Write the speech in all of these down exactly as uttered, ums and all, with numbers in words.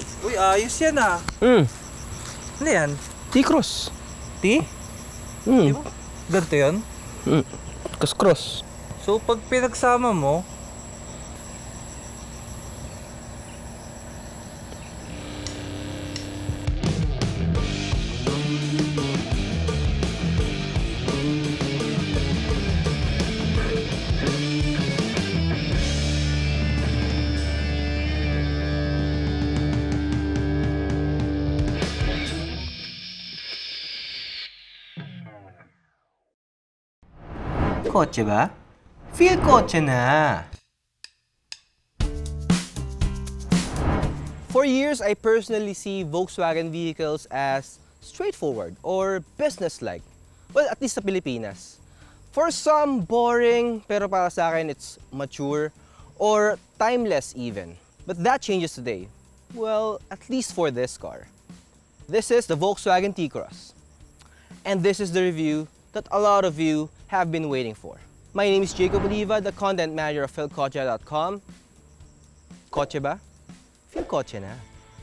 Uy, ayos yan ah. Hmm. Ano yan? T-Cross. T? Hmm. Diba? Ganito yan? Hmm. Cross-cross. So, pag pinagsama mo, kotse ba? Feel kotse na! For years, I personally see Volkswagen vehicles as straightforward or business-like. Well, at least sa Pilipinas. For some, boring, pero para sa akin, it's mature or timeless even. But that changes today. Well, at least for this car. This is the Volkswagen T-Cross. And this is the review that a lot of you have been waiting for. My name is Jacob Oliva, the content manager of Feel Kotse dot com. Kotse ba? Feel kotse na.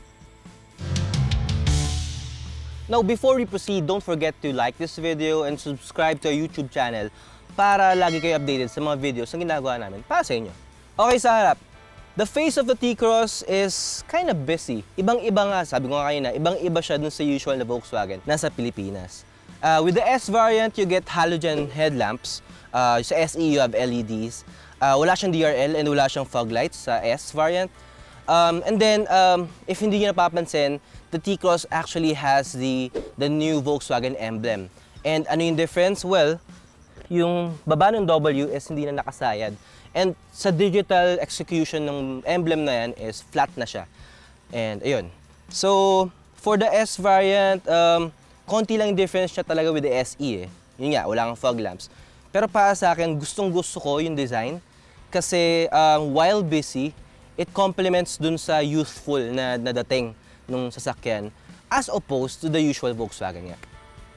Now, before we proceed, don't forget to like this video and subscribe to our YouTube channel para lagi kayo updated sa mga videos na ginagawa namin para sa inyo. Okay, sa harap. The face of the T-Cross is kind of busy. Ibang-iba nga, sabi ko nga kanina, ibang-iba siya dun sa usual na Volkswagen nasa Pilipinas. Uh, with the S variant, you get halogen headlamps. Uh, sa S E, you have L E Ds. Uh, wala siyang D R L and wala siyang fog lights sa S variant. Um, and then, um, if hindi niyo napapansin, the T-Cross actually has the, the new Volkswagen emblem. And ano yung difference? Well, yung baba ng W is hindi na nakasayad. And sa digital execution ng emblem na yan is flat na siya. And ayun. So, for the S variant, um, konti lang difference siya talaga with the S E eh. Yun nga, wala kang fog lamps. Pero para sa akin, gustong gusto ko yung design. Kasi um, while busy, it complements dun sa youthful na, na dating nung sasakyan as opposed to the usual Volkswagen nga.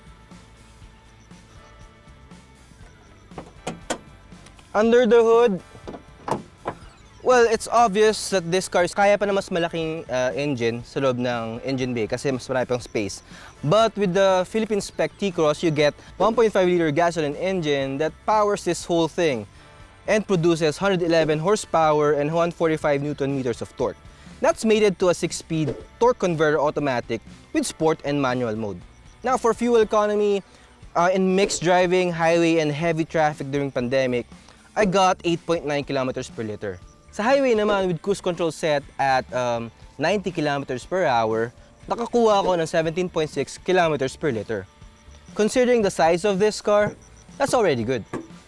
Under the hood, well, it's obvious that this car is kaya pa na mas malaking uh, engine sa loob ng engine bay kasi mas marami pang space. But with the Philippine spec T-Cross, you get one point five liter gasoline engine that powers this whole thing and produces one hundred eleven horsepower and one hundred forty-five newton meters of torque. That's mated to a six-speed torque converter automatic with sport and manual mode. Now, for fuel economy, uh, in mixed driving, highway, and heavy traffic during pandemic, I got eight point nine kilometers per liter. Sa highway naman, with cruise control set at um, ninety kilometers per hour, nakakuha ako ng seventeen point six kilometers per liter. Considering the size of this car, that's already good.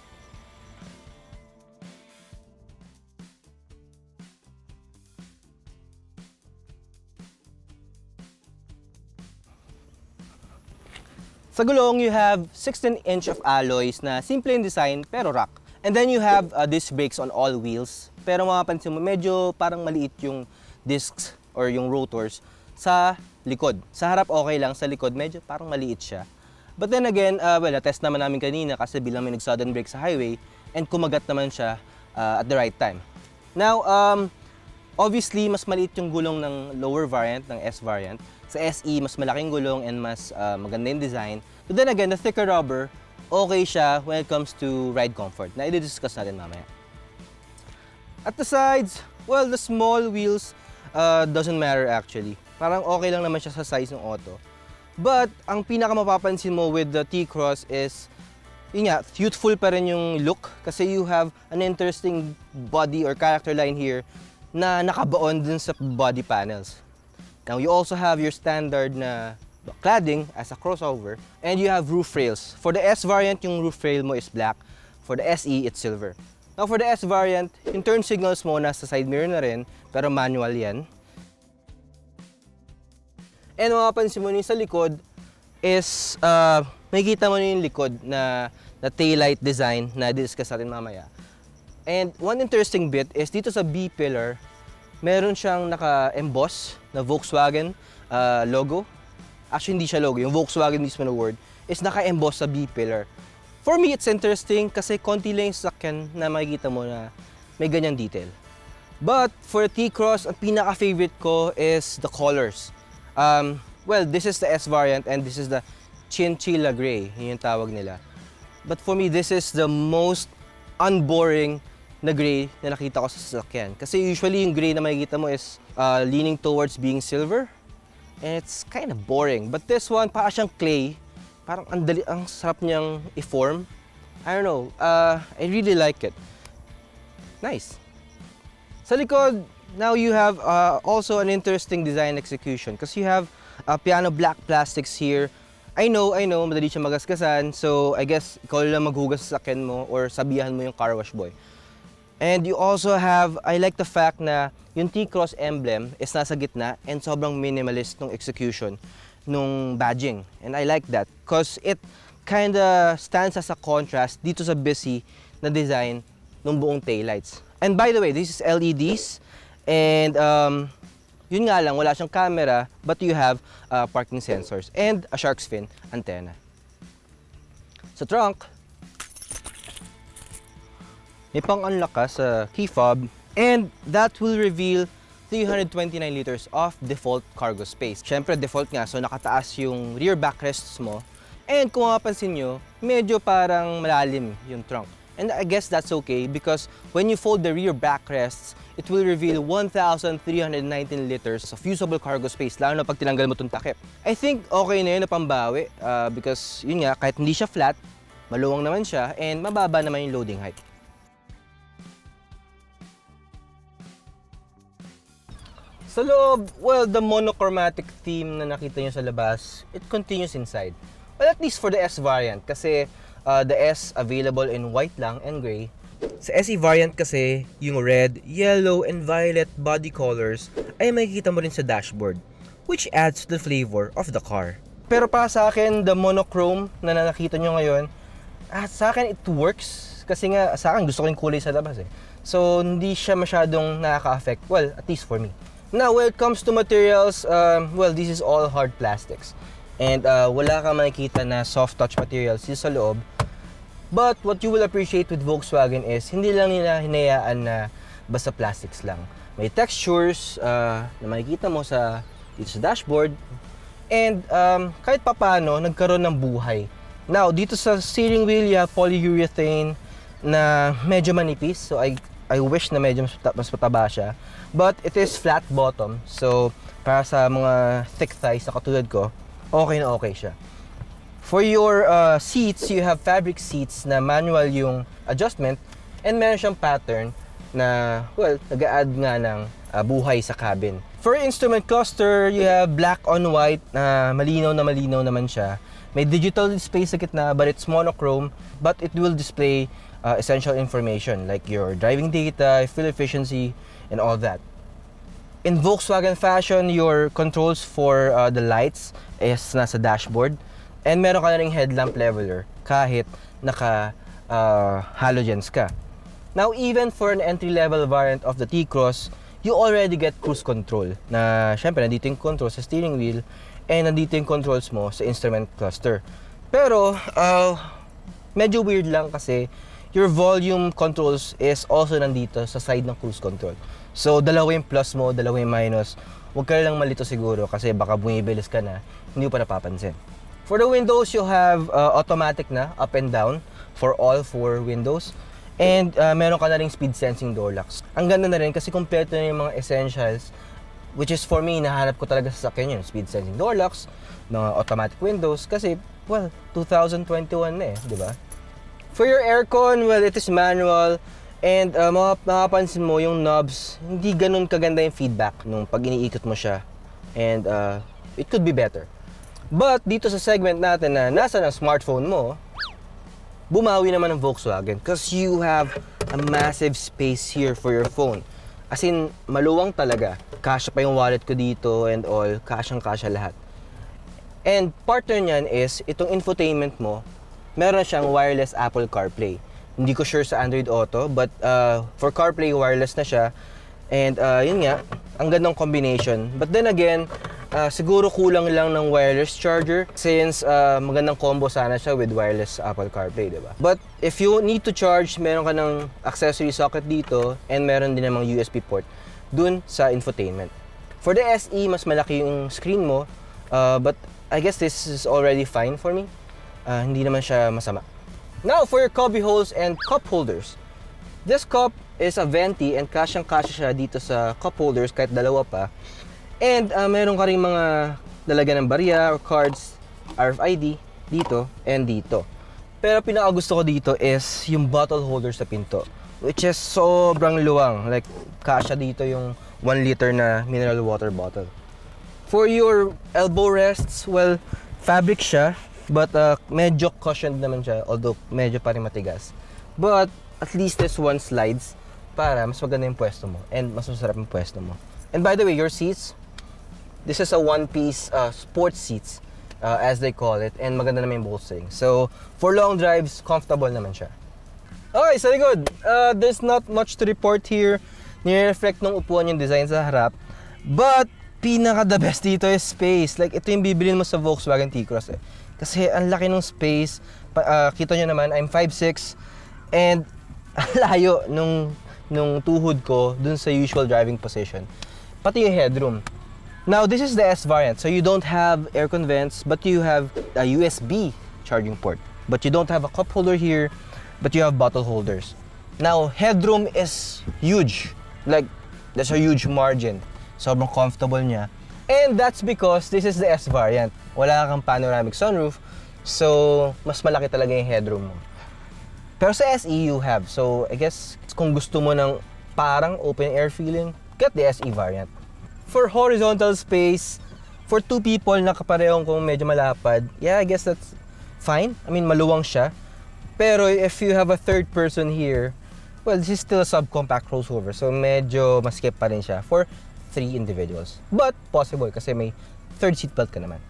Sa gulong, you have sixteen inch of alloys na simple in design pero rock. And then you have uh, disc brakes on all wheels. Pero mapapansin mo, medyo parang maliit yung discs or yung rotors sa likod. Sa harap okay lang, sa likod medyo parang maliit siya. But then again, uh, well, na-test naman namin kanina kasi bilang may nag-sudden brake sa highway and kumagat naman siya uh, at the right time. Now, um, obviously, mas maliit yung gulong ng lower variant, ng S variant. Sa S E, mas malaking gulong and mas uh, maganda yung design. But then again, the thicker rubber, okay siya when it comes to ride comfort, na i-discuss natin mamaya. At the sides, well, the small wheels uh, doesn't matter actually. Parang okay lang naman siya sa size ng auto. But, ang pinaka mapapansin mo with the T-Cross is, yun nga, youthful pa rin yung look kasi you have an interesting body or character line here na nakabaon dun sa body panels. Now, you also have your standard na cladding as a crossover, and you have roof rails. For the S variant, yung roof rail mo is black. For the S E, it's silver. Now, for the S variant, yung turn signals mo nasa side mirror na rin, pero manual yan. And mapapansin mo nyo sa likod is, uh, makikita mo nyo yung likod na, na taillight design na discuss natin mamaya. And one interesting bit is dito sa B pillar, meron siyang naka-emboss na Volkswagen uh, logo. Actually, hindi siya logo. Yung Volkswagen mismo na word is naka-emboss sa B pillar. For me, it's interesting kasi konti lang yung sasakyan na makikita mo na may ganyang detail. But for T-Cross, ang pinaka-favorite ko is the colors. Um, well, this is the S variant and this is the Chinchilla Gray, yun yung tawag nila. But for me, this is the most unboring na gray na nakita ko sa sasakyan. Kasi usually yung gray na makikita mo is uh, leaning towards being silver. And it's kind of boring. But this one, parang siyang clay. Parang ang, dali, ang sarap niyang i-form. I don't know. Uh, I really like it. Nice. Sa likod, now you have uh, also an interesting design execution. Because you have uh, piano black plastics here. I know, I know, madali siya magasgasan. So, I guess, ikaw lang maghugas sa sasakyan mo or sabihan mo yung car wash boy. And you also have, I like the fact na yung T-Cross emblem is nasa gitna and sobrang minimalist ng execution nung badging. And I like that because it kinda stands as a contrast dito sa busy na design ng buong taillights. And by the way, this is L E Ds and um, yun nga lang, wala siyang camera but you have uh, parking sensors and a shark's fin antenna. Sa trunk, may pang-unlock ka sa key fob and that will reveal three hundred twenty-nine liters of default cargo space. Siyempre, default nga, so nakataas yung rear backrests mo. And kung mapapansin nyo, medyo parang malalim yung trunk. And I guess that's okay because when you fold the rear backrests, it will reveal one thousand three hundred nineteen liters of usable cargo space, lalo na pag tinanggal mo itong takip. I think okay na yun na pambawi uh, because yun nga, kahit hindi siya flat, maluwang naman siya and mababa naman yung loading height. Sa loob, well, the monochromatic theme na nakita nyo sa labas, it continues inside. Well, at least for the S variant, kasi uh, the S available in white lang and gray. Sa S E variant kasi, yung red, yellow, and violet body colors ay makikita mo rin sa dashboard, which adds to the flavor of the car. Pero para sa akin, the monochrome na nakita nyo ngayon, ah, sa akin it works. Kasi nga, sa akin gusto ko yung kulay sa labas eh. So, hindi siya masyadong nakaka-affect. Well, at least for me. Now, when it comes to materials, um, well, this is all hard plastics. And uh, wala kang makikita na soft touch materials dito sa loob. But what you will appreciate with Volkswagen is, hindi lang nila hinayaan na basta plastics lang. May textures uh, na makikita mo sa, dito sa dashboard. And um, kahit papano, nagkaroon ng buhay. Now, dito sa steering wheel, you have polyurethane na medyo manipis. So, I, I wish na medyo mas mataba siya. But it is flat bottom, so para sa mga thick thighs na katulad ko, okay na okay siya. For your uh, seats, you have fabric seats na manual yung adjustment and meron siyang pattern na, well, nag-a-add nga ng uh, buhay sa cabin. For instrument cluster, you have black on white na malinaw na malinaw naman siya. May digital display sa gitna but it's monochrome, but it will display uh, essential information like your driving data, fuel efficiency, and all that. In Volkswagen fashion, your controls for uh, the lights is nasa dashboard and meron ka na ring headlamp leveler kahit naka uh, halogens ka. Now, even for an entry-level variant of the T-Cross, you already get cruise control na syempre nandito yung control sa steering wheel and nandito yung controls mo sa instrument cluster. Pero, uh, medyo weird lang kasi your volume controls is also nandito sa side ng cruise control. So, dalawa yung plus mo, dalawa yung minus. Huwag ka lang malito siguro kasi baka bumibilis ka na, hindi mo pa napapansin. For the windows, you have uh, automatic na, up and down, for all four windows. And uh, meron ka na rin speed sensing door locks. Ang ganda na rin kasi kompleto na yung mga essentials, which is for me, nahanap ko talaga sa sakyan yun. Speed sensing door locks, mga automatic windows, kasi, well, two thousand twenty-one na eh, di ba? For your aircon, well, it is manual. And uh, makapansin mo yung knobs, hindi ganun kaganda yung feedback nung pag iniikot mo siya. And uh, it could be better. But dito sa segment natin na nasa ng smartphone mo, bumawi naman ng Volkswagen because you have a massive space here for your phone. As in, maluwang talaga. Kasya pa yung wallet ko dito and all, kasyang-kasya lahat. And partner niyan is, itong infotainment mo, meron siyang wireless Apple CarPlay. Hindi ko sure sa Android Auto, but uh, for CarPlay, wireless na siya. And uh, yun nga, ang gandang combination. But then again, Uh, siguro kulang lang ng wireless charger since uh, magandang combo sana siya with wireless Apple CarPlay, diba? But if you need to charge, meron ka ng accessory socket dito and meron din namang U S B port dun sa infotainment. For the S E, mas malaki yung screen mo, uh, but I guess this is already fine for me. Uh, hindi naman siya masama. Now, for your cubby holes and cup holders. This cup is a venti and kasyang-kasya siya dito sa cup holders kahit dalawa pa. And uh, meron ka rin mga lalagyan ng barya or cards, R F I D, dito and dito. Pero pinaka-gusto ko dito is yung bottle holder sa pinto, which is sobrang luwang. Like, kasya dito yung one liter na mineral water bottle. For your elbow rests, well, fabric siya, but uh, medyo cushioned naman siya, although medyo pa rin matigas. But at least this one slides para mas maganda yung pwesto mo and mas masarap yung pwesto mo. And by the way, your seats, this is a one-piece uh, sports seats, uh, as they call it, and maganda naman yung bolstering. So, for long drives, comfortable naman siya. Okay, sa likod, uh, there's not much to report here. Nire-reflect ng upuan yung design sa harap. But, pinaka-the best dito is space. Like, ito yung bibilin mo sa Volkswagen T-Cross eh. Kasi, ang laki ng space. Pa, uh, kita nyo naman, I'm five six, and layo nung, nung tuhod ko dun sa usual driving position. Pati yung headroom. Now, this is the S variant, so you don't have aircon vents, but you have a U S B charging port. But you don't have a cup holder here, but you have bottle holders. Now, headroom is huge. Like, there's a huge margin. Sobrang comfortable niya. And that's because this is the S variant. Wala kang panoramic sunroof, so mas malaki talaga yung headroom mo. Pero sa S E, you have. So, I guess, kung gusto mo ng parang open air feeling, get the S E variant. For horizontal space, for two people na kaparehong kung medyo malapad, yeah, I guess that's fine. I mean, maluwang siya. Pero if you have a third person here, well, this is still a subcompact crossover. So, medyo maskip pa rin siya for three individuals. But, possible kasi may third seatbelt ka naman.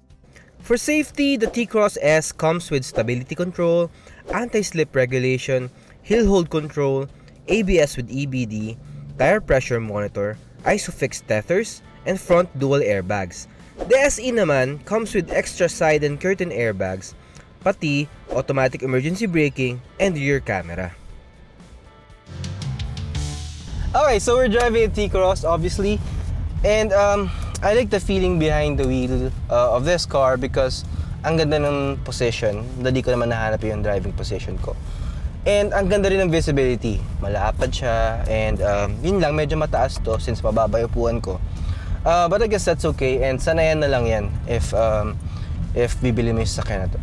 For safety, the T-Cross S comes with stability control, anti-slip regulation, hill hold control, A B S with E B D, tire pressure monitor, ISOFIX tethers, and front dual airbags. The S E naman comes with extra side and curtain airbags, pati automatic emergency braking and rear camera. Okay, so we're driving a T-Cross, obviously, and um, I like the feeling behind the wheel uh, of this car because ang ganda ng position. Dali ko naman nahanap yung driving position ko. And ang ganda rin ng visibility. Malapad siya, and um, yun lang, medyo mataas to since mababa yung upuan ko. Uh, but I guess that's okay, and sanayan na lang yan if, um, if bibili mo yung sasakyan na to.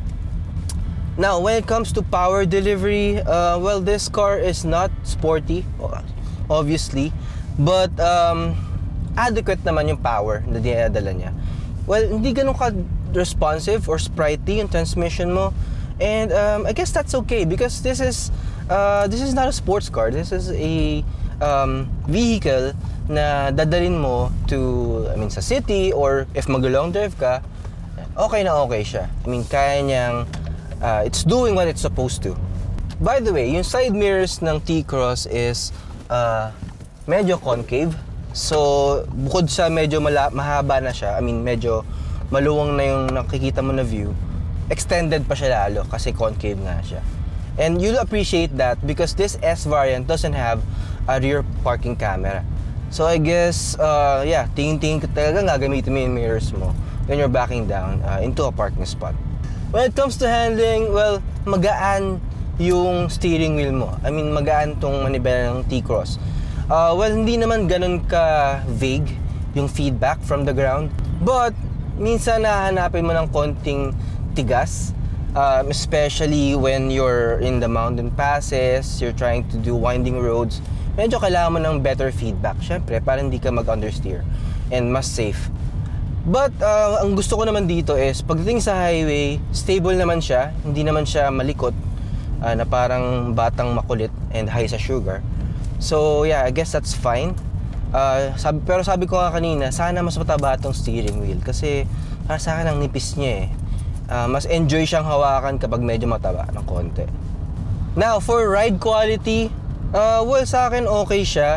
Now, when it comes to power delivery, uh, well, this car is not sporty, obviously, but um, adequate naman yung power na dinadala niya. Well, hindi ganun ka-responsive or sprightly yung transmission mo. And um, I guess that's okay because this is uh, this is not a sports car. This is a um, vehicle na dadalhin mo to, I mean, sa city, or if mag-long drive ka, okay na okay siya. I mean, kaya niyang, uh, it's doing what it's supposed to. By the way, yung side mirrors ng T-Cross is uh, medyo concave. So, bukod sa medyo mala- mahaba na siya, I mean, medyo maluwang na yung nakikita mo na view, extended pa siya lalo kasi concave nga siya. And you'll appreciate that because this S variant doesn't have a rear parking camera. So I guess, uh, yeah, tingin-tingin ka talaga nga gamitin mo yung mirrors mo when you're backing down uh, into a parking spot. When it comes to handling, well, magaan yung steering wheel mo. I mean, magaan tong manibela ng T-Cross. Uh, well, hindi naman ganun ka vague yung feedback from the ground. But, minsan nahanapin mo ng konting tigas, um, especially when you're in the mountain passes, you're trying to do winding roads. Medyo kailangan mo ng better feedback, syempre, para hindi ka mag-understeer and mas safe. But uh, ang gusto ko naman dito is pagdating sa highway, stable naman siya, hindi naman siya malikot, uh, na parang batang makulit and high sa sugar. So yeah, I guess that's fine. Uh, sabi, pero sabi ko nga kanina, sana mas mataba itong steering wheel kasi para sa akin ang nipis niya eh. Uh, mas enjoy siyang hawakan kapag medyo mataba ng konti. Now, for ride quality, uh, well, sa akin okay siya.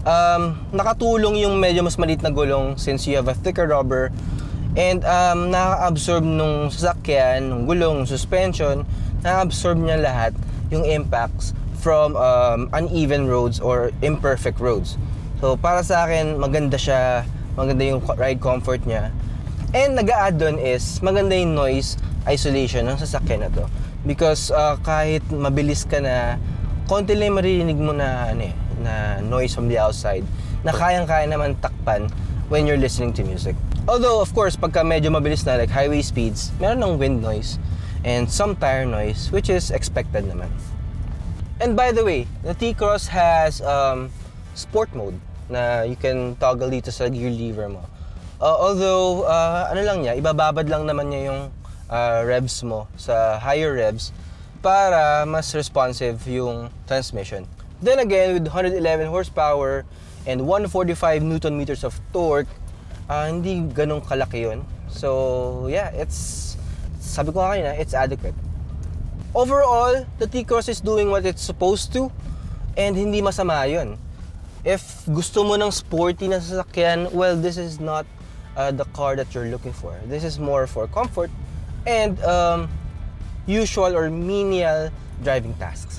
Um, nakatulong yung medyo mas maliit na gulong since you have a thicker rubber. And um, na-absorb nung sasakyan, nung gulong, nung suspension, na-absorb niya lahat yung impacts from um, uneven roads or imperfect roads. So para sa akin, maganda siya, maganda yung ride comfort niya. And nag-a-add doon is maganda yung noise isolation ng sasakyan na to. Because uh, kahit mabilis ka na, konti lang maririnig mo na, ano eh, na noise from the outside na kayang-kaya naman takpan when you're listening to music. Although, of course, pagka medyo mabilis na, like highway speeds, meron ng wind noise and some tire noise, which is expected naman. And by the way, the T-Cross has um, sport mode na you can toggle dito sa gear lever mo. Uh, although, uh, ano lang niya, ibababad lang naman niya yung uh, revs mo sa higher revs para mas responsive yung transmission. Then again, with one hundred eleven horsepower and one hundred forty-five newton meters of torque, uh, hindi ganun kalaki yun. So, yeah, it's, sabi ko kanina, it's adequate. Overall, the T-Cross is doing what it's supposed to and hindi masama yun. If gusto mo ng sporty na sasakyan, well, this is not uh, the car that you're looking for. This is more for comfort and um, usual or menial driving tasks.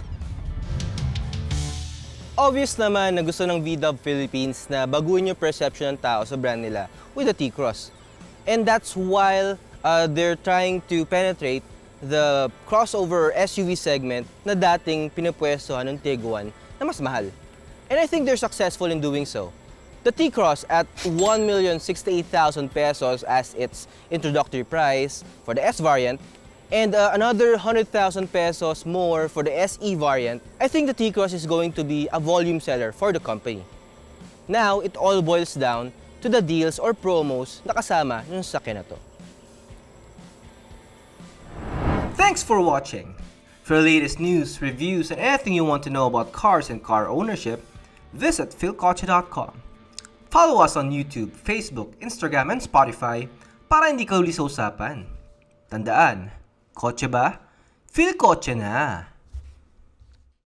Obvious naman na gusto ng V-Dub Philippines na baguhin yung perception ng tao sa brand nila with the T-Cross. And that's while uh, they're trying to penetrate the crossover S U V segment na dating pinapwestohan ng Tiguan na mas mahal. And I think they're successful in doing so. The T-Cross at one million sixty-eight thousand pesos as its introductory price for the S variant, and uh, another one hundred thousand pesos more for the S E variant, I think the T-Cross is going to be a volume seller for the company. Now, it all boils down to the deals or promos na kasama ng sasakyan na to. Thanks for watching. For the latest news, reviews, and anything you want to know about cars and car ownership, visit phil kotse dot com. Follow us on YouTube, Facebook, Instagram, and Spotify para hindi ka huli sa usapan. Tandaan, kotse ba? Phil Kotse na!